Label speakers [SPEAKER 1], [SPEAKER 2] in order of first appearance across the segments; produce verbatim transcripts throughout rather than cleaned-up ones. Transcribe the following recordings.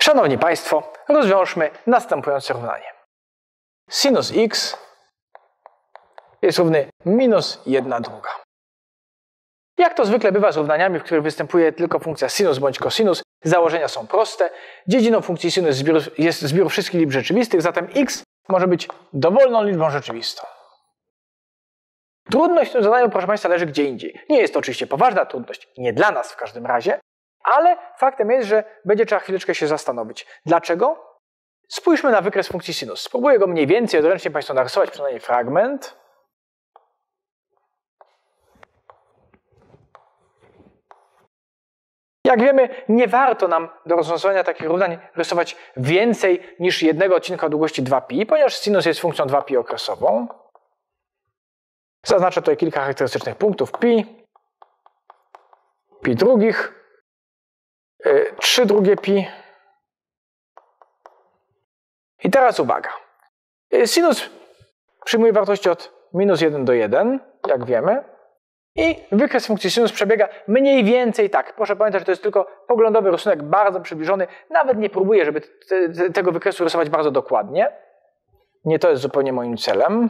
[SPEAKER 1] Szanowni Państwo, rozwiążmy następujące równanie. Sinus x jest równy minus jedna druga. Jak to zwykle bywa z równaniami, w których występuje tylko funkcja sinus bądź cosinus, założenia są proste. Dziedziną funkcji sinus jest zbiór wszystkich liczb rzeczywistych, zatem x może być dowolną liczbą rzeczywistą. Trudność w tym zadaniu, proszę Państwa, leży gdzie indziej. Nie jest to oczywiście poważna trudność, nie dla nas w każdym razie, ale faktem jest, że będzie trzeba chwileczkę się zastanowić. Dlaczego? Spójrzmy na wykres funkcji sinus. Spróbuję go mniej więcej odręcznie Państwu narysować, przynajmniej fragment. Jak wiemy, nie warto nam do rozwiązywania takich równań rysować więcej niż jednego odcinka o długości dwa pi, ponieważ sinus jest funkcją dwa pi okresową. Zaznaczę tutaj kilka charakterystycznych punktów. Pi, pi drugich, yy, trzy drugie pi. I teraz uwaga. Sinus przyjmuje wartości od minus jeden do jeden, jak wiemy. I wykres funkcji sinus przebiega mniej więcej tak. Proszę pamiętać, że to jest tylko poglądowy rysunek, bardzo przybliżony. Nawet nie próbuję, żeby te, te, tego wykresu rysować bardzo dokładnie. Nie to jest zupełnie moim celem.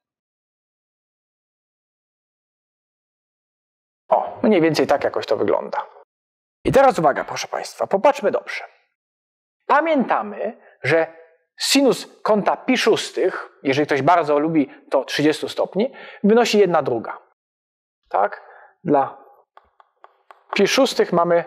[SPEAKER 1] O, mniej więcej tak jakoś to wygląda. I teraz uwaga, proszę Państwa, popatrzmy dobrze. Pamiętamy, że sinus kąta pi szóstych, jeżeli ktoś bardzo lubi to trzydzieści stopni, wynosi jedna druga. Tak? Dla pi szóstych mamy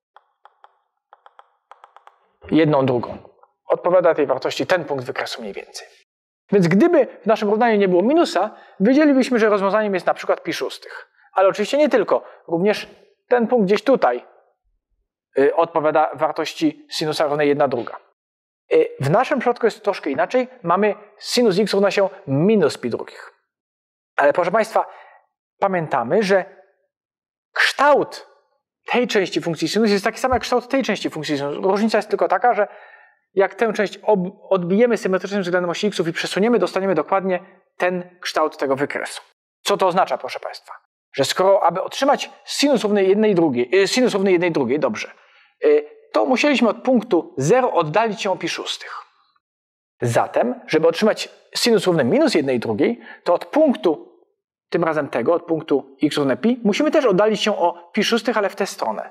[SPEAKER 1] jedną drugą. Odpowiada tej wartości ten punkt wykresu mniej więcej. Więc gdyby w naszym równaniu nie było minusa, wiedzielibyśmy, że rozwiązaniem jest na przykład pi szóstych. Ale oczywiście nie tylko. Również ten punkt gdzieś tutaj y, odpowiada wartości sinusa równej jedna druga. Y, w naszym przypadku jest troszkę inaczej. Mamy sinus x równa się minus pi drugich. Ale proszę Państwa, pamiętamy, że kształt tej części funkcji sinus jest taki sam jak kształt tej części funkcji sinus. Różnica jest tylko taka, że jak tę część odbijemy symetrycznym względem osi xów i przesuniemy, dostaniemy dokładnie ten kształt tego wykresu. Co to oznacza, proszę Państwa? Że skoro, aby otrzymać sinus równy jednej drugiej, sinus równy jednej drugiej, dobrze, to musieliśmy od punktu zero oddalić się o pi szóstych. Zatem, żeby otrzymać sinus równy minus jednej drugiej, to od punktu tym razem tego, od punktu x równe pi, musimy też oddalić się o pi szóstych, ale w tę stronę.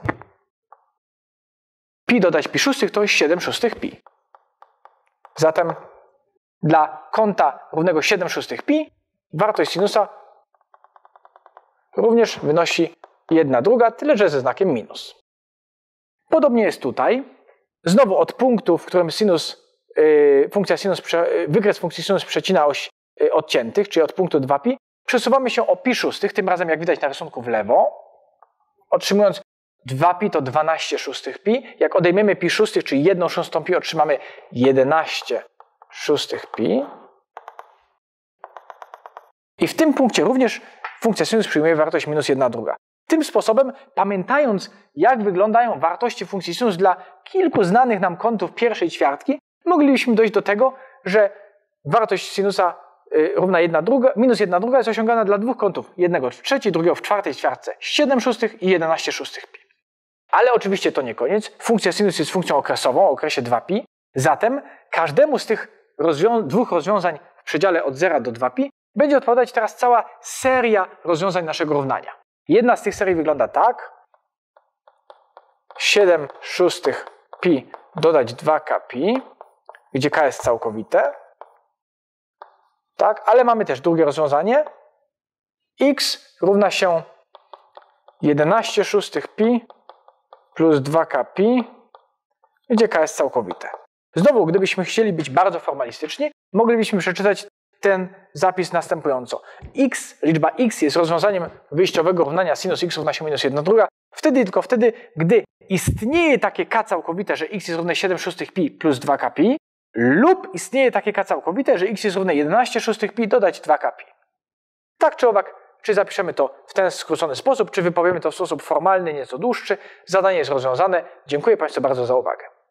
[SPEAKER 1] Pi dodać pi szóstych to jest siedem szóstych pi. Zatem dla kąta równego siedem szóstych pi wartość sinusa również wynosi jedna druga, tyle że ze znakiem minus. Podobnie jest tutaj. Znowu od punktu, w którym sinus, yy, funkcja sinus, yy, wykres funkcji sinus przecina oś yy, odciętych, czyli od punktu dwa pi, przesuwamy się o pi szóstych, tym razem jak widać na rysunku w lewo, otrzymując dwa pi to dwanaście szóstych pi. Jak odejmiemy pi szóstych, czyli jedną szóstą pi, otrzymamy jedenaście szóstych pi. I w tym punkcie również funkcja sinus przyjmuje wartość minus jedna druga. Tym sposobem, pamiętając, jak wyglądają wartości funkcji sinus dla kilku znanych nam kątów pierwszej ćwiartki, moglibyśmy dojść do tego, że wartość sinusa równa jedna druga, minus jedna druga jest osiągana dla dwóch kątów. Jednego w trzeciej, drugiego w czwartej ćwiartce. siedem szóstych i jedenaście szóstych pi. Ale oczywiście to nie koniec. Funkcja sinus jest funkcją okresową o okresie dwa pi. Zatem każdemu z tych rozwią dwóch rozwiązań w przedziale od zera do dwa pi będzie odpowiadać teraz cała seria rozwiązań naszego równania. Jedna z tych serii wygląda tak. siedem szóstych pi dodać dwa k pi, gdzie k jest całkowite. Tak, ale mamy też drugie rozwiązanie. X równa się jedenaście szóstych pi plus dwa k pi, gdzie k jest całkowite. Znowu, gdybyśmy chcieli być bardzo formalistyczni, moglibyśmy przeczytać ten zapis następująco. X, liczba x jest rozwiązaniem wyjściowego równania sinus x równa się minus jedna druga. Wtedy tylko wtedy, gdy istnieje takie k całkowite, że x jest równe siedem szóstych pi plus dwa k pi, lub istnieje takie k całkowite, że x jest równe jedenaście szóstych pi dodać dwa k pi. Tak czy owak, czy zapiszemy to w ten skrócony sposób, czy wypowiemy to w sposób formalny, nieco dłuższy, zadanie jest rozwiązane. Dziękuję Państwu bardzo za uwagę.